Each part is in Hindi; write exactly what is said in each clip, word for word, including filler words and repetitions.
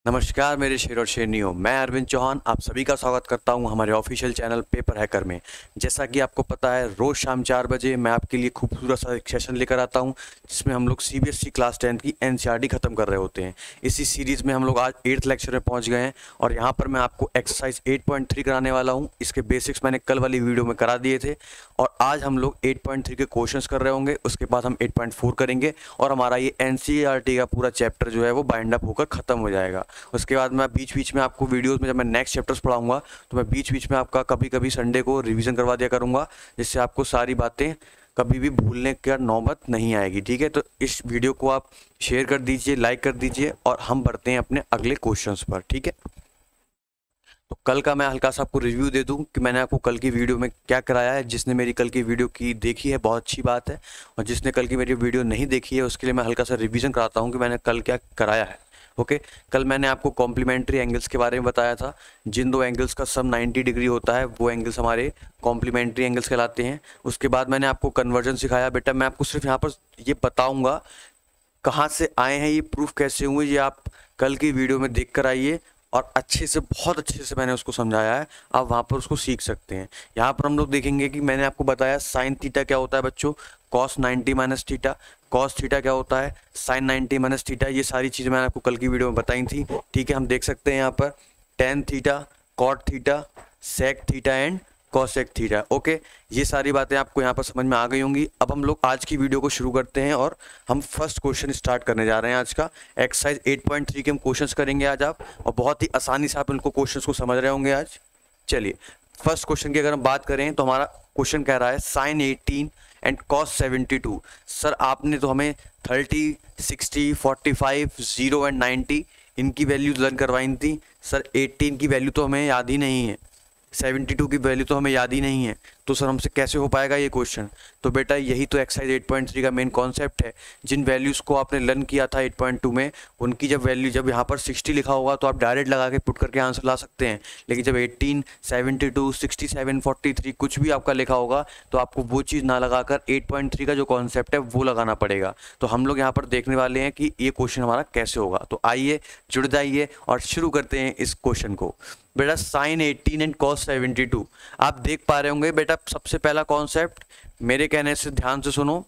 नमस्कार मेरे शेर और शेरनियों, मैं अरविंद चौहान आप सभी का स्वागत करता हूं हमारे ऑफिशियल चैनल पेपर हैकर में। जैसा कि आपको पता है, रोज़ शाम चार बजे मैं आपके लिए खूबसूरत सा एक सेशन लेकर आता हूं जिसमें हम लोग सीबीएसई क्लास टेंथ की एनसीईआरटी ख़त्म कर रहे होते हैं। इसी सीरीज़ में हम लोग आज एट्थ लेक्चर में पहुंच गए हैं और यहां पर मैं आपको एक्सरसाइज एट पॉइंट थ्री कराने वाला हूँ। इसके बेसिक्स मैंने कल वाली वीडियो में करा दिए थे और आज हम लोग एट पॉइंट थ्री के क्वेश्चन कर रहे होंगे। उसके बाद हम एट पॉइंट फोर करेंगे और हमारा ये एनसीईआरटी का पूरा चैप्टर जो है वो बाइंड अप होकर ख़त्म हो जाएगा। उसके बाद मैं बीच बीच में आपको वीडियोस में जब मैं नेक्स्ट चैप्टर्स पढ़ाऊंगा तो मैं बीच बीच में आपका कभी कभी संडे को रिवीजन करवा दिया करूंगा, जिससे आपको सारी बातें कभी भी भूलने का नौबत नहीं आएगी। ठीक है, तो इस वीडियो को आप शेयर कर दीजिए, लाइक कर दीजिए और हम बढ़ते हैं अपने अगले क्वेश्चंस पर। ठीक है, तो कल का मैं हल्का सा आपको रिव्यू दे दूं कि मैंने आपको कल की वीडियो में क्या कराया है। जिसने मेरी कल की वीडियो की देखी है बहुत अच्छी बात है, और जिसने कल की मेरी वीडियो नहीं देखी है उसके लिए मैं हल्का सा रिवीजन कराता हूं कि मैंने कल क्या कराया है। ओके, कल मैंने आपको कॉम्प्लीमेंट्री एंगल्स के बारे में बताया था। जिन दो एंगल्स का सम नाइन्टी डिग्री होता है वो एंगल्स हमारे कॉम्प्लीमेंट्री एंगल्स कहलाते हैं। उसके बाद मैंने आपको कन्वर्जन सिखाया। बेटा मैं आपको सिर्फ यहाँ पर ये बताऊँगा कहाँ से आए हैं, ये प्रूफ कैसे हुए, ये आप कल की वीडियो में देख कर आइए और अच्छे से, बहुत अच्छे से मैंने उसको समझाया है, आप वहाँ पर उसको सीख सकते हैं। यहाँ पर हम लोग देखेंगे कि मैंने आपको बताया साइन थीटा क्या होता है बच्चों, cos ninety minus theta, cos theta क्या होता है, साइन नाइन्टी माइनस थीटा। ये सारी चीज़ें मैंने आपको कल की वीडियो में बताई थी। ठीक है, हम देख सकते हैं यहाँ पर tan theta, cot theta, sec theta and cosec theta. Okay, ये सारी बातें आपको यहाँ पर समझ में आ गई होंगी। अब हम लोग आज की वीडियो को शुरू करते हैं और हम फर्स्ट क्वेश्चन स्टार्ट करने जा रहे हैं आज का। एक्सरसाइज एट पॉइंट थ्री के हम क्वेश्चंस करेंगे आज आप, और बहुत ही आसानी से आप इनको क्वेश्चंस को समझ रहे होंगे आज। चलिए, फर्स्ट क्वेश्चन की अगर हम बात करें तो हमारा क्वेश्चन कह रहा है sine eighteen and cos seventy two. Sir आपने तो हमें thirty, sixty, forty five, zero and ninety इनकी वैल्यूज लर्न करवाई थी। सर एटीन की वैल्यू तो हमें याद ही नहीं है, सेवेंटी टू की वैल्यू तो हमें याद ही नहीं है, तो सर हमसे कैसे हो पाएगा ये क्वेश्चन। तो बेटा यही तो एक्सरसाइज एट पॉइंट थ्री का मेन कॉन्सेप्ट है। जिन वैल्यूज़ को आपने लर्न किया था एट पॉइंट टू में, उनकी जब वैल्यू, जब यहाँ पर सिक्सटी लिखा होगा तो आप डायरेक्ट लगा के पुट करके आंसर ला सकते हैं, लेकिन जब eighteen, seventy two, sixty seven, forty three कुछ भी आपका लिखा होगा तो आपको वो चीज़ ना लगाकर एट पॉइंट थ्री का जो कॉन्सेप्ट है वो लगाना पड़ेगा। तो हम लोग यहाँ पर देखने वाले हैं कि ये क्वेश्चन हमारा कैसे होगा। तो आइए जुड़ जाइए और शुरू करते हैं इस क्वेश्चन को। बेटा sine eighteen and cos seventy two, आप देख पा रहे होंगे। बेटा सबसे पहला कॉन्सेप्ट मेरे कहने से ध्यान से सुनो,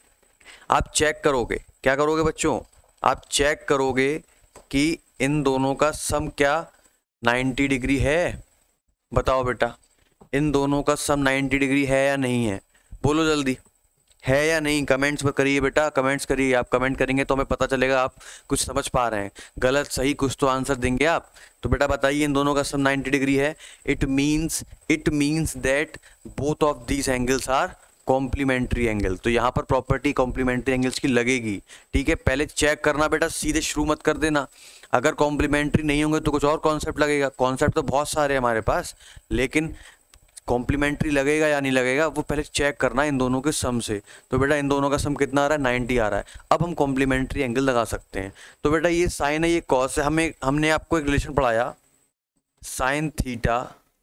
आप चेक करोगे, क्या करोगे बच्चों, आप चेक करोगे कि इन दोनों का सम क्या नाइन्टी डिग्री है। बताओ बेटा, इन दोनों का सम नाइन्टी डिग्री है या नहीं है, बोलो जल्दी, है या नहीं। कमेंट्स पर करिए बेटा, कमेंट्स करिए। आप कमेंट करेंगे तो हमें पता चलेगा आप कुछ समझ पा रहे हैं। गलत सही कुछ तो आंसर देंगे आप। तो बेटा बताइए, इन दोनों का सम नाइन्टी डिग्री है। It means it means that both of these angles are complementary angle. तो यहाँ पर प्रॉपर्टी कॉम्प्लीमेंट्री एंगल्स की लगेगी। ठीक है, पहले चेक करना बेटा, सीधे शुरू मत कर देना। अगर कॉम्प्लीमेंट्री नहीं होंगे तो कुछ और कॉन्सेप्ट लगेगा। कॉन्सेप्ट तो बहुत सारे हैं हमारे पास, लेकिन कॉम्प्लीमेंट्री लगेगा या नहीं लगेगा वो पहले चेक करना इन दोनों के सम से। तो बेटा इन दोनों का सम कितना आ रहा है, नाइन्टी आ रहा है। अब हम कॉम्प्लीमेंट्री एंगल लगा सकते हैं। तो बेटा ये साइन है, ये कॉस है। हमें हमने आपको एक रिलेशन पढ़ाया, sine theta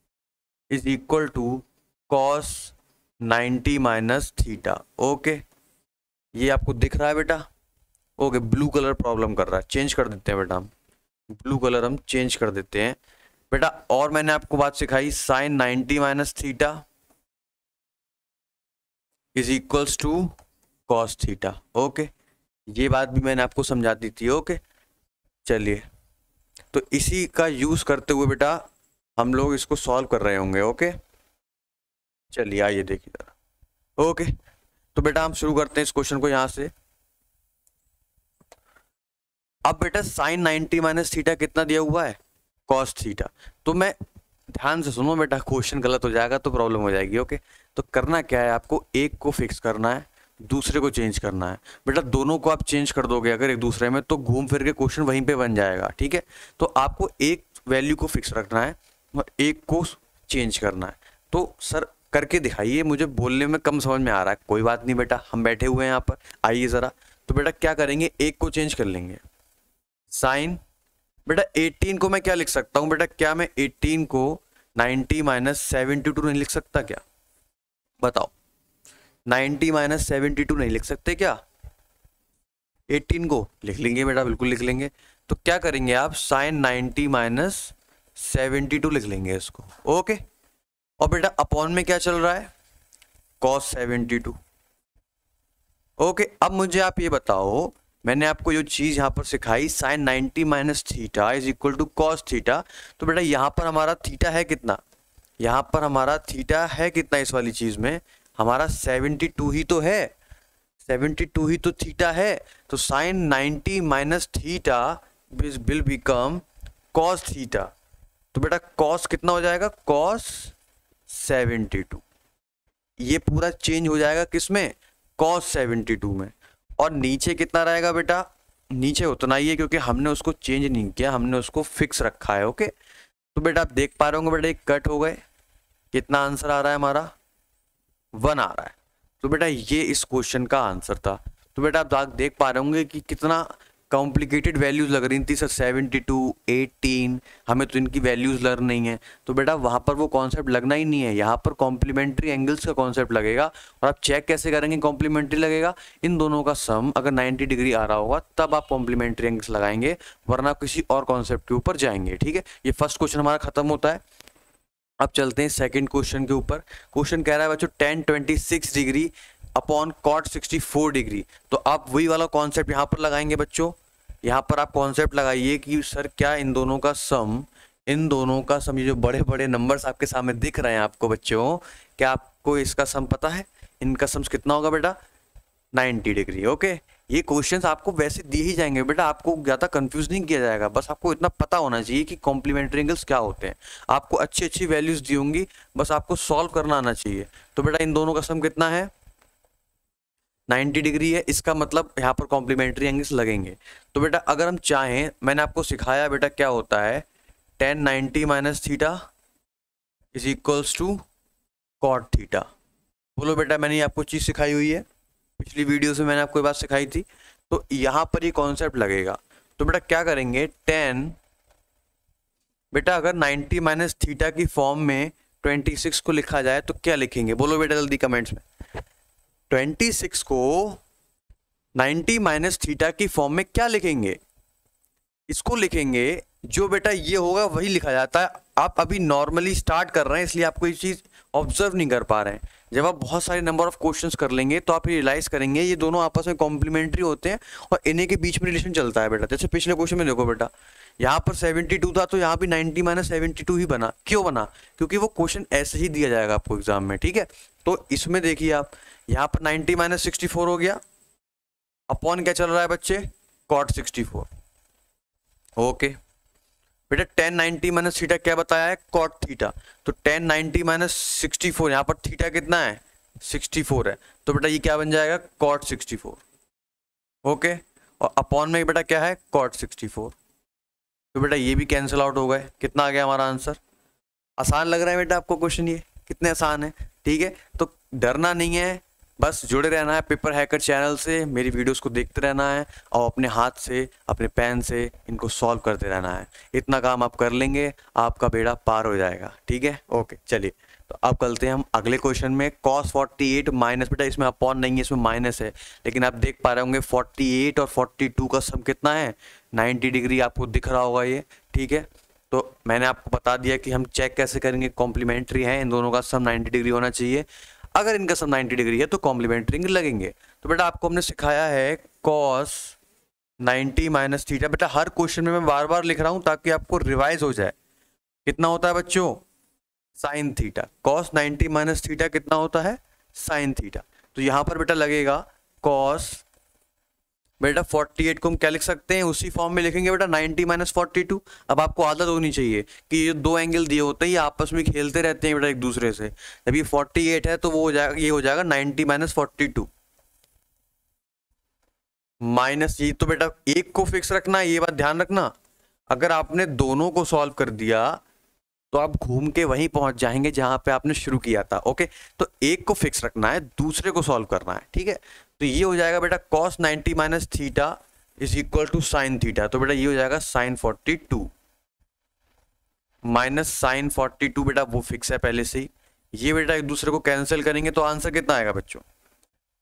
is equal to cos ninety minus theta. Okay, ये आपको दिख रहा है बेटा। ओके, ब्लू कलर प्रॉब्लम कर रहा है, चेंज कर देते हैं बेटा, हम ब्लू कलर हम चेंज कर देते हैं बेटा। और मैंने आपको बात सिखाई, sine ninety minus theta is equals to cos theta. Okay, ये बात भी मैंने आपको समझा दी थी। ओके, चलिए, तो इसी का यूज करते हुए बेटा हम लोग इसको सॉल्व कर रहे होंगे। ओके, चलिए आइए देखिए जरा। ओके, तो बेटा हम शुरू करते हैं इस क्वेश्चन को यहां से। अब बेटा साइन नाइन्टी माइनस थीटा कितना दिया हुआ है, कॉस थीटा। तो मैं, ध्यान से सुनो बेटा, क्वेश्चन गलत हो जाएगा तो प्रॉब्लम हो जाएगी। ओके, तो करना क्या है, आपको एक को फिक्स करना है, दूसरे को चेंज करना है। बेटा दोनों को आप चेंज कर दोगे अगर एक दूसरे में, तो घूम फिर के क्वेश्चन वहीं पे बन जाएगा। ठीक है, तो आपको एक वैल्यू को फिक्स रखना है और एक को चेंज करना है। तो सर करके दिखाइए, मुझे बोलने में कम समझ में आ रहा है। कोई बात नहीं बेटा, हम बैठे हुए हैं यहाँ पर, आइए ज़रा। तो बेटा क्या करेंगे, एक को चेंज कर लेंगे, साइन। बेटा एटीन को मैं क्या लिख सकता हूँ बेटा, क्या मैं एटीन को नाइन्टी माइनस सेवेंटी टू नहीं लिख सकता क्या, बताओ। नाइन्टी माइनस सेवेंटी टू नहीं लिख सकते क्या, एटीन को लिख लेंगे बेटा, बिल्कुल लिख लेंगे। तो क्या करेंगे आप, sine ninety minus seventy two लिख लेंगे इसको, ओके। और बेटा अपॉन में क्या चल रहा है, कॉस सेवेंटी टू, ओके। अब मुझे आप ये बताओ, मैंने आपको जो चीज यहाँ पर सिखाई sine ninety minus theta is equal to cos theta, तो बेटा यहाँ पर हमारा थीटा है कितना, यहाँ पर हमारा थीटा है कितना, इस वाली चीज में हमारा सेवेंटी टू ही तो है, सेवेंटी टू ही तो थीटा है। तो sine ninety minus theta will become cos theta. तो बेटा कॉस कितना हो जाएगा, कॉस सेवेंटी टू। ये पूरा चेंज हो जाएगा किसमें, कॉस सेवेंटी टू में। और नीचे कितना रहेगा बेटा, नीचे उतना ही है क्योंकि हमने उसको चेंज नहीं किया, हमने उसको फिक्स रखा है, ओके। तो बेटा आप देख पा रहे होंगे बेटा, एक कट हो गए, कितना आंसर आ रहा है हमारा, वन आ रहा है। तो बेटा ये इस क्वेश्चन का आंसर था। तो बेटा आप देख पा रहे होंगे कि कितना कॉम्प्लिकेटेड वैल्यूज लग रही थी सर, सेवेंटी टू, एटीन, हमें तो इनकी वैल्यूज लर्न नहीं है। तो बेटा वहाँ पर वो कॉन्सेप्ट लगना ही नहीं है, यहाँ पर कॉम्प्लीमेंट्री एंगल्स का कॉन्सेप्ट लगेगा। और आप चेक कैसे करेंगे कॉम्प्लीमेंट्री लगेगा, इन दोनों का सम अगर नाइन्टी डिग्री आ रहा होगा तब आप कॉम्प्लीमेंट्री एंगल्स लगाएंगे, वरना किसी और कॉन्सेप्ट के ऊपर जाएंगे, ठीक है। ये फर्स्ट क्वेश्चन हमारा खत्म होता है। अब चलते हैं सेकंड क्वेश्चन के ऊपर। क्वेश्चन कह रहा है बच्चों tan twenty six degree upon cot sixty four degree. तो आप वही वाला कॉन्सेप्ट यहाँ पर लगाएंगे बच्चों, यहाँ पर आप कॉन्सेप्ट लगाइए कि सर क्या इन दोनों का सम, इन दोनों का सम, ये जो बड़े बड़े नंबर्स आपके सामने दिख रहे हैं आपको बच्चों, क्या आपको इसका सम पता है, इनका सम कितना होगा बेटा, नाइन्टी डिग्री, ओके। ये क्वेश्चंस आपको वैसे दिए ही जाएंगे बेटा, आपको ज़्यादा कंफ्यूज नहीं किया जाएगा, बस आपको इतना पता होना चाहिए कि कॉम्प्लीमेंट्री एंगल्स क्या होते हैं। आपको अच्छी अच्छी वैल्यूज दी होंगी, बस आपको सॉल्व करना आना चाहिए। तो बेटा इन दोनों का सम कितना है, नाइन्टी डिग्री है, इसका मतलब यहाँ पर कॉम्प्लीमेंट्री एंगल्स लगेंगे। तो बेटा अगर हम चाहें, मैंने आपको सिखाया बेटा क्या होता है, tan ninety minus theta is equals to cot theta. बोलो बेटा मैंने आपको चीज़ सिखाई हुई है, पिछली वीडियो से मैंने आपको ये बात सिखाई थी। तो यहाँ पर ये कॉन्सेप्ट लगेगा। तो बेटा क्या करेंगे, टेन, बेटा अगर नाइन्टी माइनस थीटा की फॉर्म में ट्वेंटी सिक्स को लिखा जाए तो क्या लिखेंगे, बोलो बेटा जल्दी कमेंट्स में। ट्वेंटी सिक्स को नाइन्टी माइनस थीटा की फॉर्म में क्या लिखेंगे, इसको लिखेंगे, जो बेटा ये होगा वही लिखा जाता है। आप अभी नॉर्मली स्टार्ट कर रहे हैं इसलिए आपको ये चीज़ ऑब्जर्व नहीं कर पा रहे हैं। जब आप बहुत सारे नंबर ऑफ क्वेश्चंस कर लेंगे तो आप रियलाइज करेंगे ये दोनों आपस में कॉम्प्लीमेंट्री होते हैं और इन्हीं के बीच में रिलेशन चलता है बेटा। जैसे पिछले क्वेश्चन में देखो बेटा, यहाँ पर सेवेंटी टू था तो यहाँ भी नाइन्टी माइनस सेवेंटी टू ही बना। क्यों बना, क्योंकि वो क्वेश्चन ऐसे ही दिया जाएगा आपको एग्जाम में, ठीक है। तो इसमें देखिए आप, यहाँ पर नाइन्टी माइनस सिक्सटी फोर हो गया, अपॉन क्या चल रहा है बच्चे, कॉट सिक्सटी फोर, ओके। बेटा टेन नाइन्टी माइनस थीटा क्या बताया है, कॉट थीटा। तो tan ninety minus sixty four, यहाँ पर थीटा कितना है, सिक्सटी फोर है, तो बेटा ये क्या बन जाएगा, कॉट सिक्सटी फोर, ओके। और अपॉन में बेटा क्या है, कॉट सिक्सटी फोर। तो बेटा ये भी कैंसिल आउट हो गए, कितना आ गया हमारा आंसर। आसान लग रहा है बेटा आपको क्वेश्चन, ये कितने आसान है, ठीक है। तो डरना नहीं है, बस जुड़े रहना है पेपर हैकर चैनल से, मेरी वीडियोस को देखते रहना है और अपने हाथ से, अपने पेन से इनको सॉल्व करते रहना है। इतना काम आप कर लेंगे, आपका बेड़ा पार हो जाएगा, ठीक है, ओके। चलिए तो अब चलते हैं हम अगले क्वेश्चन में। कॉस फोर्टी एट माइनस, बेटा इसमें अपॉन नहीं है, इसमें माइनस है, लेकिन आप देख पा रहे होंगे फोर्टी एट और फोर्टी टू का सम कितना है, नाइन्टी डिग्री, आपको दिख रहा होगा ये, ठीक है। तो मैंने आपको बता दिया कि हम चेक कैसे करेंगे, कॉम्प्लीमेंट्री है, इन दोनों का सम नाइन्टी डिग्री होना चाहिए। अगर इनका सम नाइन्टी डिग्री है तो कॉम्प्लीमेंट्री लगेंगे। तो बेटा आपको हमने सिखाया है कॉस नाइन्टी माइनस थीटा। बेटा हर क्वेश्चन में मैं बार बार लिख रहा हूं ताकि आपको रिवाइज हो जाए। कितना होता है बच्चों, sine theta. Cos ninety minus theta कितना होता है, साइन थीटा। तो यहां पर बेटा लगेगा कॉस, बेटा फोर्टी एट को हम क्या लिख सकते हैं, उसी फॉर्म में लिखेंगे बेटा, नाइन्टी माइनस फोर्टी टू। अब आपको आदत होनी चाहिए कि ये दो एंगल दिए होते हैं, ये आपस में खेलते रहते हैं बेटा एक दूसरे से। जब ये फोर्टी एट है तो वो हो जाएगा, ये हो जाएगा ninety minus forty two minus, ये तो बेटा एक को फिक्स रखना है, ये बात ध्यान रखना। अगर आपने दोनों को सॉल्व कर दिया तो आप घूम के वहीं पहुंच जाएंगे जहां पे आपने शुरू किया था, ओके। तो एक को फिक्स रखना है, दूसरे को सॉल्व करना है, ठीक है। तो ये हो जाएगा बेटा cos ninety minus theta is equal to sine theta. तो बेटा ये हो जाएगा sine forty two minus sine forty two, बेटा वो फिक्स है पहले से ही। ये बेटा एक दूसरे को कैंसिल करेंगे तो आंसर कितना आएगा बच्चों,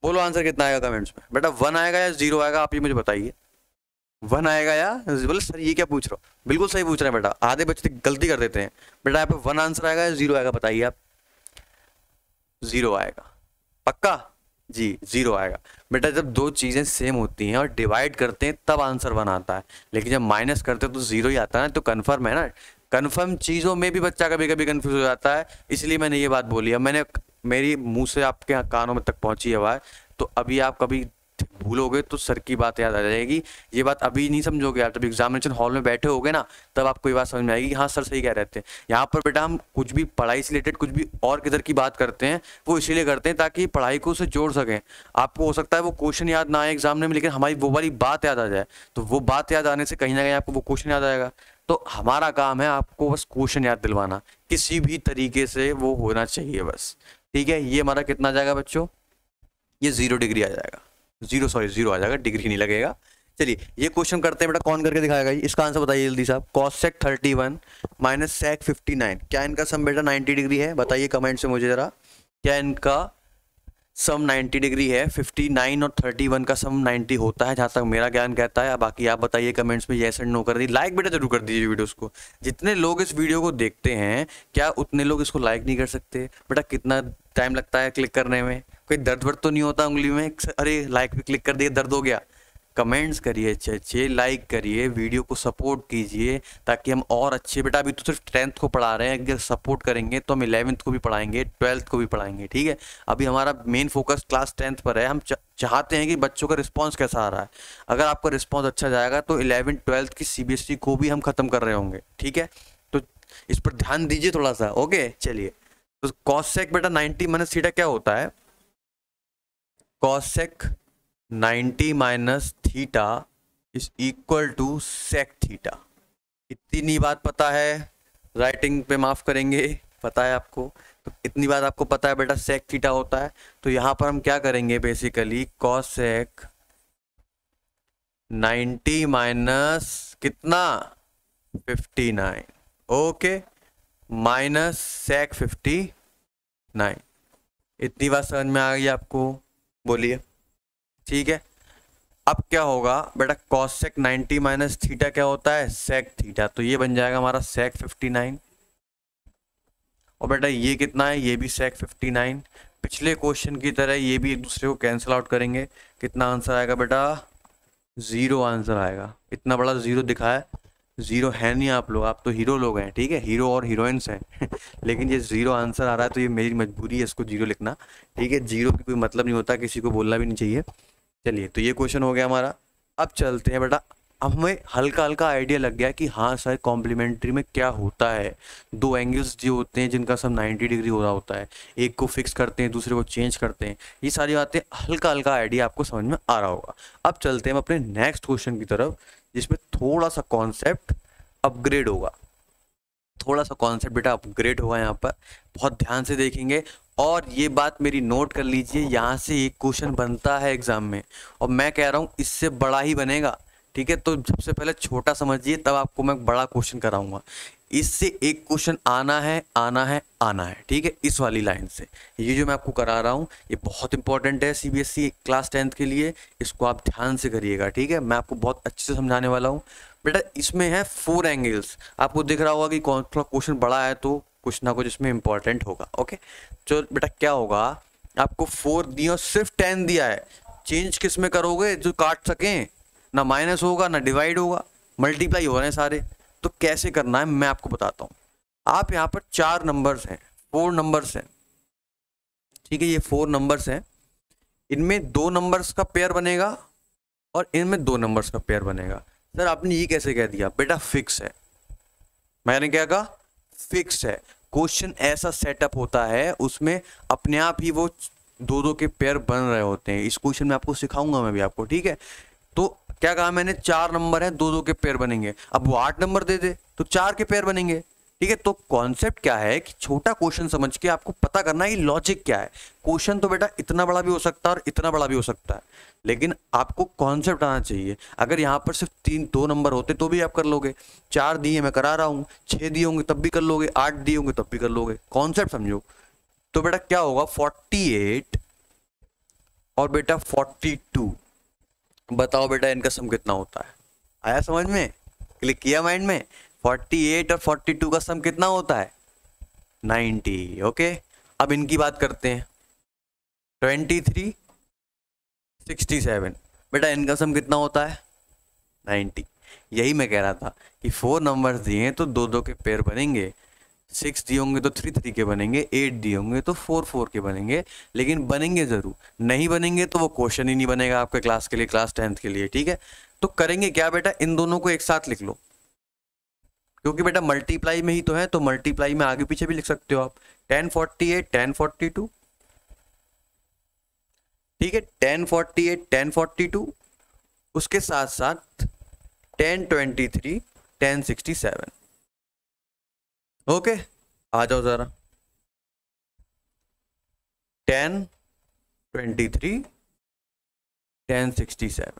बोलो आंसर कितना आएगा कमेंट्स में। बेटा वन आएगा या जीरो आएगा, आप ये मुझे बताइए। वन आएगा या, बोले सर ये क्या पूछ रहे हो, बिल्कुल सही पूछ रहे हैं बेटा, आधे बच्चे गलती कर देते हैं। बेटा यहाँ पे वन आंसर आएगा या जीरो आएगा, बताइए आप। जीरो आएगा, पक्का जी, जीरो आएगा। बेटा जब दो चीज़ें सेम होती हैं और डिवाइड करते हैं तब आंसर वन आता है, लेकिन जब माइनस करते हैं तो जीरो ही आता है ना, तो कन्फर्म है ना। कन्फर्म चीज़ों में भी बच्चा कभी कभी कंफ्यूज हो जाता है, इसलिए मैंने ये बात बोली। अब मैंने, मेरी मुंह से आपके यहाँ कानों में तक पहुंची आवाज़, तो अभी आप कभी भूलोगे तो सर की बात याद आ जाएगी। ये बात अभी नहीं समझोगे आप, जब एग्जामिनेशन हॉल में बैठे होगे ना, तब आपको ये बात समझ में आएगी कि हाँ सर सही कह रहे थे। यहाँ पर बेटा हम कुछ भी पढ़ाई से रिलेटेड कुछ भी और किधर की बात करते हैं, वो इसीलिए करते हैं ताकि पढ़ाई को उससे जोड़ सकें। आपको हो सकता है वो क्वेश्चन याद ना आए एग्जाम में, लेकिन हमारी वो वाली बात याद आ जाए, तो वो बात याद आने से कहीं ना कहीं आपको वो क्वेश्चन याद आएगा। तो हमारा काम है आपको बस क्वेश्चन याद दिलवाना, किसी भी तरीके से वो होना चाहिए बस, ठीक है। ये हमारा कितना आ जाएगा बच्चों, ये जीरो डिग्री आ जाएगा, जीरो सॉरी जीरो आ जाएगा, डिग्री नहीं लगेगा। चलिए ये क्वेश्चन करते हैं बेटा, कौन करके दिखाएगा, इसका आंसर बताइए जल्दी साहब। Cosec thirty one minus sec fifty nine, क्या इनका सम बेटा नाइन्टी डिग्री है, बताइए कमेंट से मुझे जरा, क्या इनका सम नाइन्टी डिग्री है। फिफ्टी नाइन और थर्टी वन का सम नाइन्टी होता है, जहाँ तक मेरा ज्ञान कहता है। बाकी आप बताइए कमेंट्स में येस एंड नो कर दीजिए। लाइक बेटा जरूर कर दीजिए वीडियोस को, जितने लोग इस वीडियो को देखते हैं क्या उतने लोग इसको लाइक नहीं कर सकते बेटा? कितना टाइम लगता है क्लिक करने में, कोई दर्द वर्द तो नहीं होता उंगली में, अरे लाइक भी क्लिक कर दिए दर्द हो गया। कमेंट्स करिए अच्छे अच्छे, लाइक करिए, वीडियो को सपोर्ट कीजिए ताकि हम और अच्छे, बेटा अभी तो सिर्फ टेंथ को पढ़ा रहे हैं, अगर सपोर्ट करेंगे तो हम इलेवेंथ को भी पढ़ाएंगे, ट्वेल्थ को भी पढ़ाएंगे, ठीक है। अभी हमारा मेन फोकस क्लास टेंथ पर है, हम चाहते हैं कि बच्चों का रिस्पांस कैसा आ रहा है। अगर आपका रिस्पांस अच्छा जाएगा तो इलेवेंथ ट्वेल्थ की सीबीएसई को भी हम खत्म कर रहे होंगे, ठीक है। तो इस पर ध्यान दीजिए थोड़ा सा, ओके। चलिए तो कॉसेक बेटा नाइन्टी माइनस थीटा क्या होता है, cosec ninety minus theta is equal to sec theta. इतनी बात पता है, राइटिंग पे माफ करेंगे, पता है आपको, तो इतनी बात आपको पता है बेटा सेक थीटा होता है। तो यहां पर हम क्या करेंगे बेसिकली, कॉसेक नाइन्टी माइनस कितना fifty nine, okay, minus sec fifty nine. इतनी बात समझ में आ गई आपको, बोलिए, ठीक है। अब क्या होगा बेटा, कॉसेक नाइन्टी माइनस थीटा क्या होता है, सेक थीटा, तो ये बन जाएगा हमारा सेक फिफ्टी नाइन। और बेटा ये कितना है, ये भी सेक फिफ्टी नाइन। पिछले क्वेश्चन की तरह ये भी एक दूसरे को कैंसिल आउट करेंगे, कितना आंसर आएगा बेटा, जीरो आंसर आएगा। इतना बड़ा जीरो दिखा है, जीरो है नहीं आप लोग, आप तो हीरो लोग हैं, ठीक है, हीरो और हीरोइंस हैं लेकिन ये जीरो आंसर आ रहा है तो ये मेरी मजबूरी है इसको जीरो लिखना, ठीक है। जीरो की कोई मतलब नहीं होता, किसी को बोलना भी नहीं चाहिए। चलिए तो ये क्वेश्चन हो गया हमारा। अब चलते हैं बेटा, अब हमें हल्का हल्का आइडिया लग गया कि हाँ सर कॉम्प्लीमेंट्री में क्या होता है। दो एंगल्स जो होते हैं जिनका सब नाइन्टी डिग्री हो रहा होता है, एक को फिक्स करते हैं दूसरे को चेंज करते हैं, ये सारी बातें हल्का हल्का आइडिया आपको समझ में आ रहा होगा। अब चलते हैं हम अपने नेक्स्ट क्वेश्चन की तरफ, जिसमें थोड़ा सा कॉन्सेप्ट अपग्रेड होगा, थोड़ा सा कॉन्सेप्ट बेटा अपग्रेड होगा यहाँ पर, बहुत ध्यान से देखेंगे। और ये बात मेरी नोट कर लीजिए, यहाँ से एक क्वेश्चन बनता है एग्जाम में, और मैं कह रहा हूँ इससे बड़ा ही बनेगा, ठीक है। तो सबसे पहले छोटा समझिए, तब आपको मैं बड़ा क्वेश्चन कराऊंगा। इससे एक क्वेश्चन आना है आना है आना है, ठीक है, इस वाली लाइन से। ये जो मैं आपको करा रहा हूँ ये बहुत इंपॉर्टेंट है सीबीएसई क्लास टेंथ के लिए, इसको आप ध्यान से करिएगा, ठीक है। मैं आपको बहुत अच्छे से समझाने वाला हूँ बेटा। इसमें है फोर एंगल्स, आपको दिख रहा होगा कि कौन सा क्वेश्चन बड़ा है तो कुछ ना कुछ इसमें इंपॉर्टेंट होगा, ओके। तो बेटा क्या होगा, आपको फोर दिया, सिर्फ टेन दिया है, चेंज किस में करोगे जो काट सकें, ना माइनस होगा ना डिवाइड होगा, मल्टीप्लाई हो रहे हैं सारे। तो कैसे करना है मैं आपको बताता हूँ। आप यहाँ पर चार नंबर्स हैं, फोर नंबर्स हैं, ठीक है, ये फोर नंबर्स हैं, इनमें दो नंबर्स का पेयर बनेगा और इनमें दो नंबर्स का पेयर बनेगा। सर आपने ये कैसे कह दिया, बेटा फिक्स है, मैंने क्या कहा, फिक्स है। क्वेश्चन ऐसा सेटअप होता है उसमें अपने आप ही वो दो दो के पेयर बन रहे होते हैं। इस क्वेश्चन में आपको सिखाऊंगा मैं भी आपको, ठीक है। तो क्या कहा मैंने, चार नंबर है, दो दो के पेयर बनेंगे। अब वो आठ नंबर दे दे तो चार के पेयर बनेंगे, ठीक है। तो कॉन्सेप्ट क्या है कि छोटा क्वेश्चन समझ के आपको पता करना है लॉजिक क्या है। क्वेश्चन तो बेटा इतना बड़ा भी हो सकता है और इतना बड़ा भी हो सकता है, लेकिन आपको कॉन्सेप्ट आना चाहिए। अगर यहाँ पर सिर्फ तीन दो नंबर होते तो भी आप कर लोगे, चार दिए मैं करा रहा हूँ, छः दिए होंगे तब भी कर लोगे, आठ दिए होंगे तब भी कर लोगे, कॉन्सेप्ट समझो। तो बेटा क्या होगा, फोर्टी एट और बेटा फोर्टी टू। बताओ बेटा इनका सम कितना होता है? आया समझ में? क्लिक किया माइंड में? फोर्टी एट और फोर्टी टू का सम कितना होता है? नाइंटी। ओके, अब इनकी बात करते हैं। Twenty three, sixty seven. बेटा इनका सम कितना होता है? नाइंटी। यही मैं कह रहा था कि फोर नंबर्स दिए हैं तो दो दो के पेयर बनेंगे, सिक्स दिए होंगे तो थ्री थ्री के बनेंगे, एट दिए होंगे तो फोर फोर के बनेंगे, लेकिन बनेंगे जरूर। नहीं बनेंगे तो वो क्वेश्चन ही नहीं बनेगा आपके क्लास के लिए, क्लास टेंथ के लिए। ठीक है, तो करेंगे क्या बेटा, इन दोनों को एक साथ लिख लो, क्योंकि बेटा मल्टीप्लाई में ही तो है, तो मल्टीप्लाई में आगे पीछे भी लिख सकते हो आप। Tan forty eight, tan forty two. ठीक है, tan forty eight, tan forty two, उसके साथ साथ tan twenty three, tan sixty seven. Okay, आ जाओ जरा। Tan twenty three, tan sixty seven.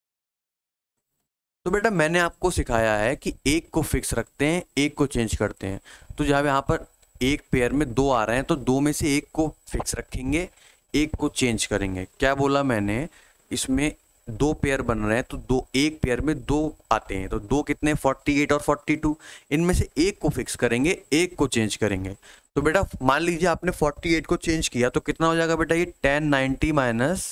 तो बेटा मैंने आपको सिखाया है कि एक को फिक्स रखते हैं, एक को चेंज करते हैं। तो जब यहाँ पर एक पेयर में दो आ रहे हैं तो दो में से एक को फिक्स रखेंगे, एक को चेंज करेंगे। क्या बोला मैंने? इसमें दो पेयर बन रहे हैं तो दो, एक पेयर में दो आते हैं, तो दो कितने? फोर्टी एट और फोर्टी टू। इनमें से एक को फिक्स करेंगे, एक को चेंज करेंगे। तो बेटा मान लीजिए आपने फोर्टी एट को चेंज किया तो कितना हो जाएगा बेटा? ये टेन नाइंटी माइनस,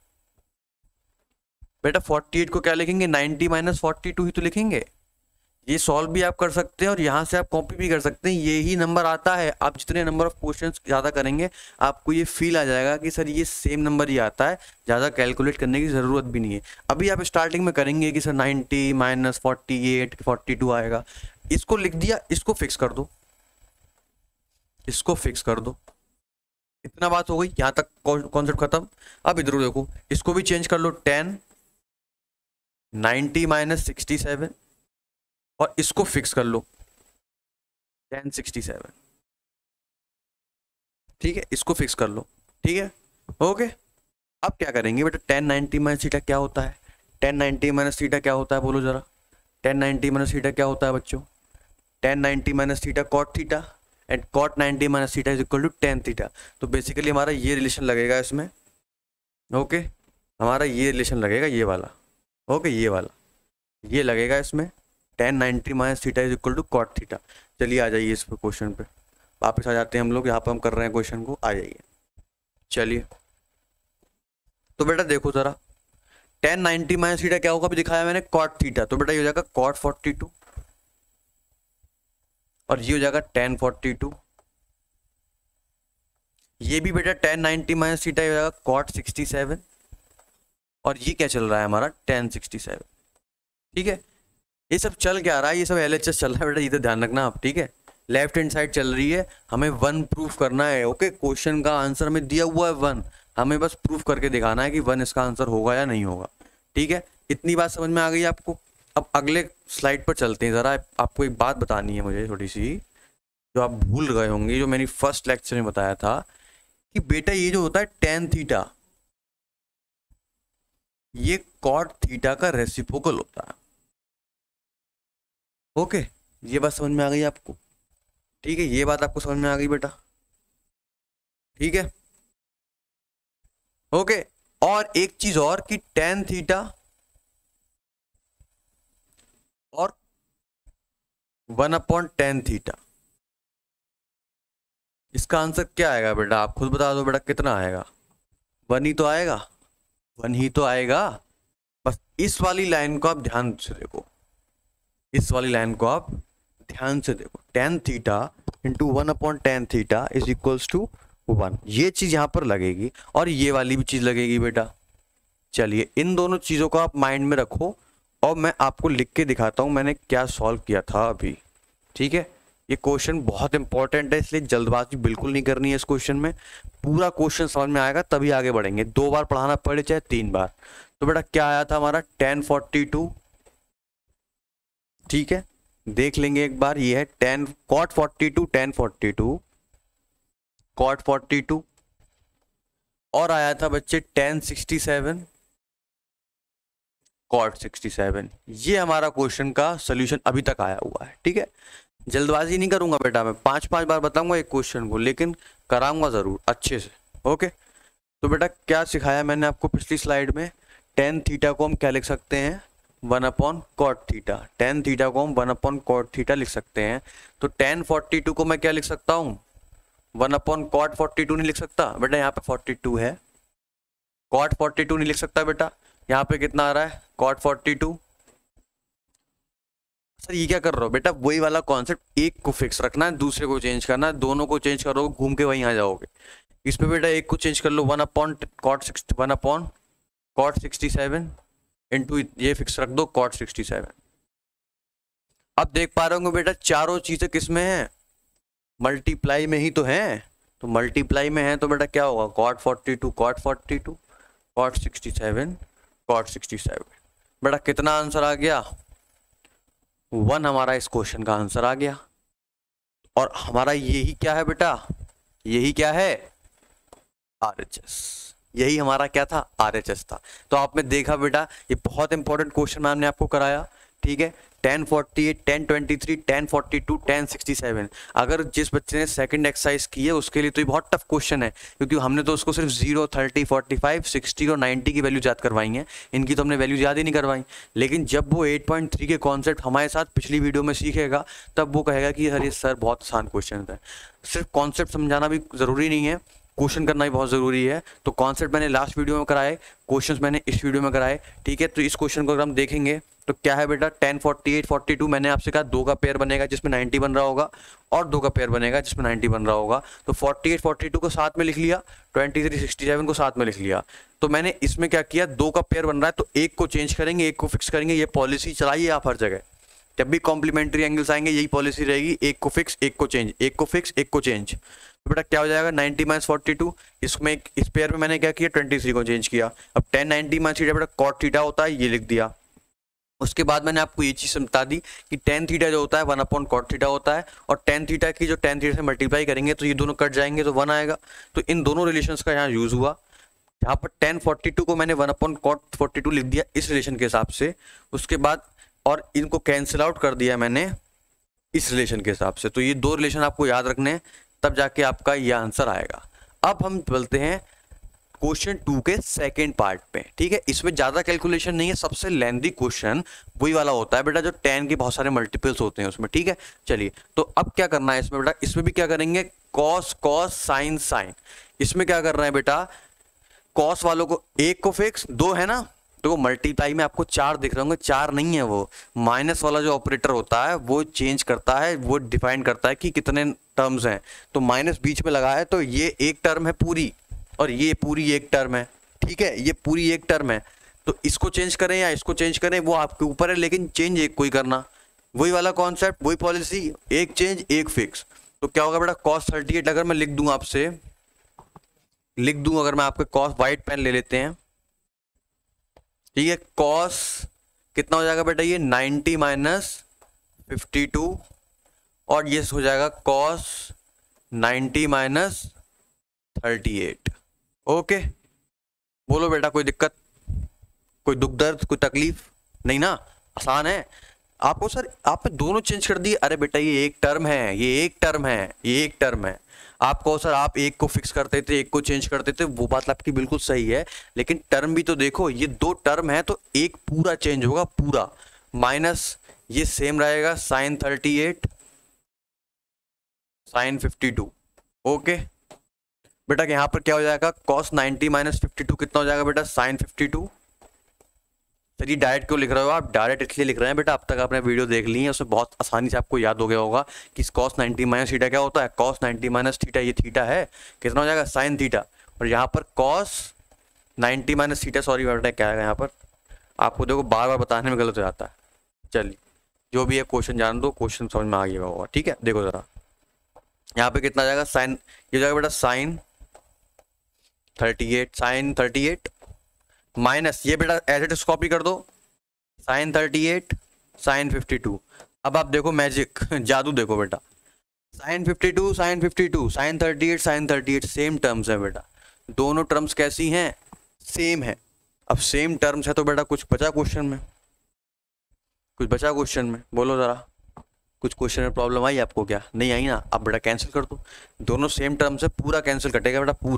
बेटा फोर्टी एट को क्या लिखेंगे? नाइंटी माइनस फोर्टी टू ही तो लिखेंगे। ये सॉल्व भी आप कर सकते हैं और यहाँ से आप कॉपी भी कर सकते हैं, ये ही नंबर आता है। आप जितने नंबर ऑफ क्वेश्चंस ज़्यादा करेंगे आपको ये फील आ जाएगा कि सर ये सेम नंबर ही आता है, ज़्यादा कैलकुलेट करने की ज़रूरत भी नहीं है। अभी आप स्टार्टिंग में करेंगे कि sir ninety minus forty eight, forty two आएगा। इसको लिख दिया, इसको फिक्स कर दो, इसको फिक्स कर दो। इतना बात हो गई, यहाँ तक कॉन्सेप्ट खत्म। अब इधर देखो, इसको भी चेंज कर लो। Tan ninety minus sixty seven, और इसको फिक्स कर लो टेन सिक्सटी सेवन। ठीक है, इसको फिक्स कर लो। ठीक है, ओके। अब क्या करेंगे बेटा? टेन नाइंटी माइनस थीटा क्या होता है? टेन नाइंटी माइनस थीटा क्या होता है बोलो जरा? टेन नाइंटी माइनस थीटा क्या होता है बच्चों? Tan ninety minus theta cot theta, and cot ninety minus theta is equal to tan theta. तो बेसिकली हमारा ये रिलेशन लगेगा इसमें। ओके, हमारा ये रिलेशन लगेगा, ये वाला। ओके, ये वाला ये लगेगा इसमें। Tan ninety minus theta is equal to cot theta. चलिए आ जाइए इस पर, क्वेश्चन पे वापस आ जाते हैं हम लोग। यहाँ पर हम कर रहे हैं क्वेश्चन को, आ जाइए। चलिए तो बेटा देखो जरा, टेन नाइंटी माइनस थीटा क्या होगा? अभी दिखाया मैंने, कॉट थीटा। तो बेटा ये हो जाएगा कॉट फोर्टी टू, और ये हो जाएगा टेन फोर्टी टू। ये भी बेटा टेन नाइंटी माइनस थीटा हो जाएगा कॉट सिक्सटी सेवन, और ये क्या चल रहा है हमारा? Tan sixty seven. ठीक है, ये सब चल क्या रहा है? ये सब एल एच एस चल रहा है बेटा, ये तो ध्यान रखना आप। ठीक है, लेफ्ट हैंड साइड चल रही है, हमें वन प्रूफ करना है। ओके, क्वेश्चन का आंसर में दिया हुआ है वन, हमें बस प्रूफ करके दिखाना है कि वन इसका आंसर होगा या नहीं होगा। ठीक है, इतनी बात समझ में आ गई आपको? अब अगले स्लाइड पर चलते हैं। ज़रा आपको एक बात बतानी है मुझे थोड़ी सी, जो आप भूल गए होंगे, जो मैंने फर्स्ट लेक्चर में बताया था कि बेटा ये जो होता है टेन थीटा, ये कॉट थीटा का रेसिप्रोकल होता है। ओके, ये बात समझ में आ गई आपको? ठीक है, ये बात आपको समझ में आ गई बेटा? ठीक है, ओके। और एक चीज और कि टेन थीटा और वन अपॉन टेन थीटा, इसका आंसर क्या आएगा बेटा? आप खुद बता दो बेटा, कितना आएगा? वन ही तो आएगा, वन ही तो आएगा। बस इस वाली लाइन को आप ध्यान से देखो, इस वाली लाइन को आप ध्यान से देखो। Tan theta into one upon tan theta is equals to one. ये चीज यहां पर लगेगी और ये वाली भी चीज लगेगी बेटा। चलिए इन दोनों चीजों को आप माइंड में रखो और मैं आपको लिख के दिखाता हूं मैंने क्या सॉल्व किया था अभी। ठीक है, ये क्वेश्चन बहुत इंपॉर्टेंट है, इसलिए जल्दबाजी बिल्कुल नहीं करनी है इस क्वेश्चन में। पूरा क्वेश्चन समझ में आएगा तभी आगे बढ़ेंगे, दो बार पढ़ाना पड़े चाहे तीन बार। तो बेटा क्या आया था हमारा? Tan forty two. ठीक है, देख लेंगे एक बार। ये है tan cot forty two, tan forty two, cot forty two, और आया था बच्चे tan sixty seven, cot sixty seven. ये हमारा क्वेश्चन का सोल्यूशन अभी तक आया हुआ है। ठीक है, जल्दबाजी नहीं करूंगा बेटा, मैं पांच पांच बार बताऊंगा एक क्वेश्चन को, लेकिन कराऊंगा जरूर अच्छे से। ओके, तो बेटा क्या सिखाया मैंने आपको पिछली स्लाइड में, टेन थीटा को हम क्या लिख सकते हैं, one upon cot theta. Tan theta को हम वन अपॉन कॉट थीटा लिख सकते हैं। तो टेन फोर्टी टू को मैं क्या लिख सकता हूँ, one upon cot forty two नहीं लिख सकता बेटा, यहाँ पे फोर्टी टू है, कॉट फोर्टी टू नहीं लिख सकता बेटा, यहाँ पे कितना आ रहा है कॉट फोर्टी टू। सर ये क्या कर रहे हो बेटा, वही वाला कॉन्सेप्ट, एक को फिक्स रखना है, दूसरे को चेंज करना है, दोनों को चेंज करोगे घूम के वहीं आ जाओगे। इस पे बेटा एक को चेंज कर लो, one upon cot sixty one upon cot sixty seven into ये फिक्स रख दो कॉट सिक्सटी सेवन। अब देख पा रहे होंगे बेटा चारों चीजें किस में है, मल्टीप्लाई में ही तो है। तो मल्टीप्लाई में है तो बेटा क्या होगा, cot forty two cot forty two cot sixty seven cot sixty seven. बेटा कितना आंसर आ गया, वन हमारा इस क्वेश्चन का आंसर आ गया। और हमारा यही क्या है बेटा, यही क्या है आरएचएस, यही हमारा क्या था आरएचएस था। तो आपने देखा बेटा ये बहुत इंपॉर्टेंट क्वेश्चन मैंने आपको कराया, ठीक है। Tan forty eight, tan twenty three, tan forty two, tan sixty seven. अगर जिस बच्चे ने सेकंड एक्सरसाइज की है उसके लिए तो ये बहुत टफ क्वेश्चन है, क्योंकि हमने तो उसको सिर्फ zero, thirty, forty five, sixty और नाइन्टी की वैल्यू याद करवाई है, इनकी तो हमने वैल्यू याद ही नहीं करवाई। लेकिन जब वो एट पॉइंट थ्री के कॉन्सेप्ट हमारे साथ पिछली वीडियो में सीखेगा तब वो कहेगा कि अरे सर बहुत आसान क्वेश्चन है। सिर्फ कॉन्सेप्ट समझाना भी ज़रूरी नहीं है, क्वेश्चन करना भी बहुत ज़रूरी है। तो कॉन्सेप्ट मैंने लास्ट वीडियो में कराए, क्वेश्चंस मैंने इस वीडियो में कराए, ठीक है। तो इस क्वेश्चन को अगर हम देखेंगे तो क्या है बेटा, tan forty eight forty two मैंने आपसे कहा दो का पेयर बनेगा जिसमें नाइन्टी बन रहा होगा, और दो का पेयर बनेगा जिसमें नाइन्टी बन रहा होगा। तो फोर्टी एट फोर्टी टू को साथ में लिख लिया, ट्वेंटी थ्री सिक्सटी सेवन को साथ में लिख लिया। तो मैंने इसमें क्या किया, दो का पेयर बन रहा है तो एक को चेंज करेंगे, एक को फिक्स करेंगे। ये पॉलिसी चलाइए आप हर जगह, जब भी कॉम्प्लीमेंट्री एंगल्स आएंगे यही पॉलिसी रहेगी, एक को फिक्स एक को चेंज, एक को फिक्स एक को चेंज। तो बेटा क्या हो जाएगा, नाइन्टी माइनस फोर्टी टू, इसमें इस पेयर में मैंने क्या किया, ट्वेंटी थ्री को चेंज किया। अब टेन नाइन्टी माइनस थीटा बेटा कॉट थीटा होता है, ये लिख दिया। उसके बाद मैंने आपको ये चीज़ बता दी कि टेन थीटा जो होता है वन अपॉन कॉट थीटा होता है, और टेन थीटा की जो टेन थीटा से मल्टीप्लाई करेंगे तो ये दोनों कट जाएंगे तो वन आएगा। तो इन दोनों रिलेशंस का यहाँ यूज़ हुआ। यहाँ पर टेन फोर्टी टू को मैंने one upon cot forty two लिख दिया इस रिलेशन के हिसाब से, उसके बाद और इनको कैंसिल आउट कर दिया मैंने इस रिलेशन के हिसाब से। तो ये दो रिलेशन आपको याद रखने हैं, तब जाके आपका ये आंसर आएगा। अब हम चलते हैं क्वेश्चन टू के सेकंड पार्ट पे, ठीक है। इसमें ज़्यादा कैलकुलेशन नहीं है, सबसे लेंथी क्वेश्चन वही वाला होता है बेटा जो टेन के बहुत सारे मल्टीपल्स होते हैं उसमें, ठीक है। चलिए तो अब क्या करना है इसमें बेटा, इसमें भी क्या करेंगे, कॉस कॉस साइन साइन। इसमें क्या कर रहे हैं बेटा, कॉस वालों को एक को फिक्स, दो है ना, तो वो मल्टीप्लाई में आपको चार दिख रहे होंगे, चार नहीं है, वो माइनस वाला जो ऑपरेटर होता है वो चेंज करता है, वो डिफाइन करता है कि कितने टर्म्स हैं। तो माइनस बीच में लगा है तो ये एक टर्म है पूरी, और ये पूरी एक टर्म है, ठीक है, ये पूरी एक टर्म है। तो इसको चेंज करें या इसको चेंज करें वो आपके ऊपर है, लेकिन चेंज एक को ही करना, वही वाला कॉन्सेप्ट, वही पॉलिसी, एक चेंज एक फिक्स। तो क्या होगा बेटा, कॉस थर्टी एट अगर मैं लिख दूं आपसे, लिख दूं अगर मैं आपके कॉस, वाइट पेन ले लेते हैं, ठीक है। कॉस कितना हो जाएगा बेटा, ये नाइन्टी माइनस फिफ्टी टू, और ये हो जाएगा cos ninety minus thirty eight. Okay, बोलो बेटा कोई दिक्कत, कोई दुख दर्द, कोई तकलीफ नहीं ना, आसान है। आपको सर आपने दोनों चेंज कर दिए, अरे बेटा ये एक टर्म है, ये एक टर्म है, ये एक टर्म है। आपको सर आप एक को फिक्स करते थे एक को चेंज करते थे, वो बात आपकी बिल्कुल सही है, लेकिन टर्म भी तो देखो, ये दो टर्म है तो एक पूरा चेंज होगा पूरा, माइनस ये सेम रहेगा sine thirty eight sine fifty two. Okay बेटा यहाँ पर क्या हो जाएगा, cos ninety minus fifty two कितना हो जाएगा बेटा, साइन फिफ्टी टू। सर ये डायरेक्ट क्यों लिख रहे हो आप, डायरेक्ट इसलिए लिख रहे हैं बेटा, अब तक आपने वीडियो देख ली है उसमें बहुत आसानी से आपको याद हो गया होगा कि कॉस नाइन्टी माइनस थीटा क्या होता है, कॉस नाइन्टी माइनस थीटा, ये थीटा है, कितना हो जाएगा साइन थीटा, और यहाँ पर cos ninety minus theta, sorry बेटा क्या आएगा यहाँ पर, आपको देखो बार बार बताने में गलत हो जाता है। चलिए जो भी है क्वेश्चन जान दो, क्वेश्चन समझ में आ गया होगा, ठीक है। देखो ज़रा यहाँ पे कितना जाएगा, साइन ये जाएगा बेटा sine thirty eight, sine thirty eight minus ये बेटा एज इट इज कॉपी कर दो, sine thirty eight sine fifty two. अब आप देखो मैजिक, जादू देखो बेटा, sine fifty two sine fifty two sine thirty eight sine thirty eight same terms है बेटा, दोनों टर्म्स कैसी हैं, सेम है। अब सेम टर्म्स है तो बेटा कुछ बचा क्वेश्चन में, कुछ बचा क्वेश्चन में, बोलो ज़रा, कुछ क्वेश्चन में प्रॉब्लम आई आपको क्या, नहीं आई ना, अब बेटा कैंसिल कर दो, दोनों सेम टर्म्स है, पूरा कैंसिल कटेगा बेटा पूरा,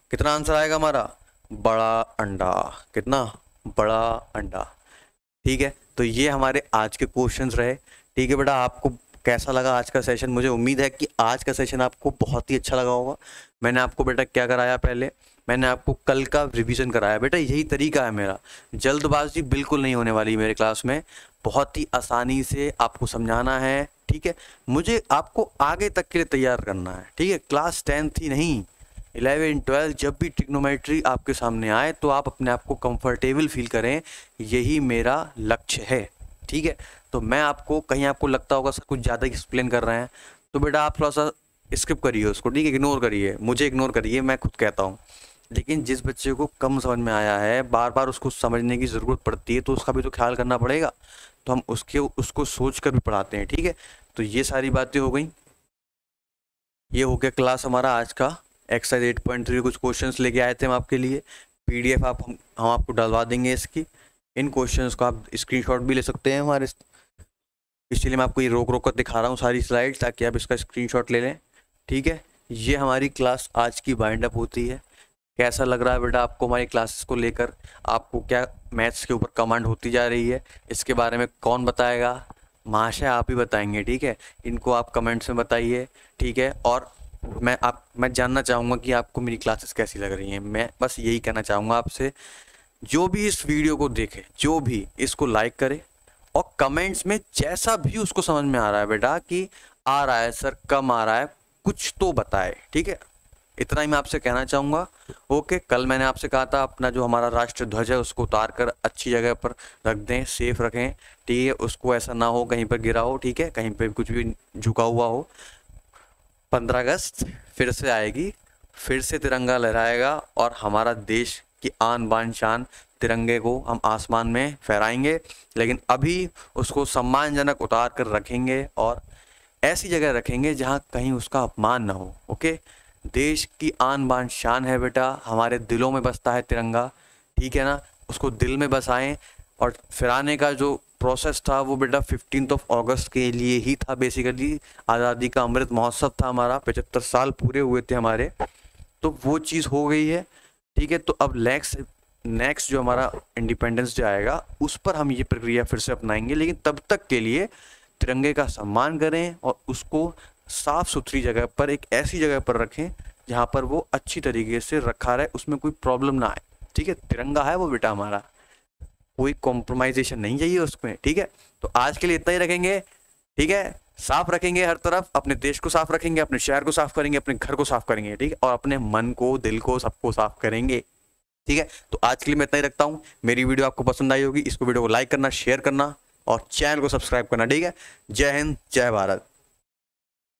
कितना आंसर आएगा हमारा? बड़ा अंडा। कितना? बड़ा अंडा। ठीक है, तो ये हमारे आज के क्वेश्चंस रहे। ठीक है बेटा, आपको कैसा लगा आज का सेशन? मुझे उम्मीद है कि आज का सेशन आपको बहुत ही अच्छा लगा होगा। मैंने आपको बेटा क्या कराया? पहले मैंने आपको कल का रिवीजन कराया। बेटा यही तरीका है मेरा, जल्दबाजी बिल्कुल नहीं होने वाली मेरे क्लास में, बहुत ही आसानी से आपको समझाना है। ठीक है, मुझे आपको आगे तक के लिए तैयार करना है। ठीक है, क्लास टेंथ ही नहीं, इलेवन ट्वेल्व जब भी ट्रिग्नोमेट्री आपके सामने आए तो आप अपने आप को कंफर्टेबल फील करें, यही मेरा लक्ष्य है। ठीक है, तो मैं आपको, कहीं आपको लगता होगा सर कुछ ज़्यादा एक्सप्लेन कर रहे हैं, तो बेटा आप थोड़ा सा स्किप करिए उसको। ठीक है, इग्नोर करिए, मुझे इग्नोर करिए, मैं खुद कहता हूँ। लेकिन जिस बच्चे को कम समझ में आया है, बार बार उसको समझने की ज़रूरत पड़ती है, तो उसका भी तो ख्याल करना पड़ेगा, तो हम उसके उसको सोच कर भी पढ़ाते हैं। ठीक है, तो ये सारी बातें हो गई। ये हो गया क्लास हमारा आज का। एक्सरसाइज एट पॉइंट थ्री कुछ क्वेश्चंस लेके आए थे हम आपके लिए, पीडीएफ आप हम हम आपको डलवा देंगे इसकी। इन क्वेश्चंस को आप स्क्रीनशॉट भी ले सकते हैं हमारे, इसलिए मैं आपको ये रोक रोक कर दिखा रहा हूँ सारी स्लाइड, ताकि आप इसका स्क्रीनशॉट ले लें। ठीक है, ये हमारी क्लास आज की वाइंड अप होती है। कैसा लग रहा है बेटा आपको हमारी क्लासेस को लेकर? आपको क्या मैथ्स के ऊपर कमांड होती जा रही है, इसके बारे में कौन बताएगा? महाशय आप ही बताएंगे। ठीक है, इनको आप कमेंट्स में बताइए। ठीक है, और मैं आप मैं जानना चाहूँगा कि आपको मेरी क्लासेस कैसी लग रही हैं। मैं बस यही कहना चाहूँगा आपसे, जो भी इस वीडियो को देखे, जो भी इसको लाइक करे, और कमेंट्स में जैसा भी उसको समझ में आ रहा है बेटा कि आ रहा है सर, कम आ रहा है, कुछ तो बताए। ठीक है, इतना ही मैं आपसे कहना चाहूँगा। ओके, कल मैंने आपसे कहा था अपना जो हमारा राष्ट्र ध्वज है उसको उतार कर अच्छी जगह पर रख दें, सेफ रखें। ठीक है, उसको ऐसा ना हो कहीं पर गिरा हो। ठीक है, कहीं पर कुछ भी झुका हुआ हो। पंद्रह अगस्त फिर से आएगी, फिर से तिरंगा लहराएगा, और हमारा देश की आन बान शान तिरंगे को हम आसमान में फहराएंगे। लेकिन अभी उसको सम्मानजनक उतार कर रखेंगे, और ऐसी जगह रखेंगे जहाँ कहीं उसका अपमान ना हो। ओके, देश की आन बान शान है बेटा, हमारे दिलों में बसता है तिरंगा। ठीक है ना, उसको दिल में बसाएं। और फहराने का जो प्रोसेस था वो बेटा फिफ्टींथ ऑफ अगस्त के लिए ही था। बेसिकली आज़ादी का अमृत महोत्सव था हमारा, पचहत्तर साल पूरे हुए थे हमारे, तो वो चीज़ हो गई है। ठीक है, तो अब नेक्स्ट नेक्स्ट जो हमारा इंडिपेंडेंस डे आएगा उस पर हम ये प्रक्रिया फिर से अपनाएंगे। लेकिन तब तक के लिए तिरंगे का सम्मान करें, और उसको साफ़ सुथरी जगह पर, एक ऐसी जगह पर रखें जहाँ पर वो अच्छी तरीके से रखा रहे, उसमें कोई प्रॉब्लम ना आए। ठीक है, तिरंगा है वो बेटा हमारा, कोई कॉम्प्रोमाइजेशन नहीं चाहिए उसमें। ठीक है, तो आज के लिए इतना ही रखेंगे। ठीक है, साफ रखेंगे हर तरफ, अपने देश को साफ रखेंगे, अपने शहर को साफ करेंगे, अपने घर को साफ करेंगे। ठीक है, और अपने मन को, दिल को, सबको साफ करेंगे। ठीक है, तो आज के लिए मैं इतना ही रखता हूँ। मेरी वीडियो आपको पसंद आई होगी, इसको वीडियो को लाइक करना, शेयर करना, और चैनल को सब्सक्राइब करना। ठीक है, जय हिंद, जय भारत।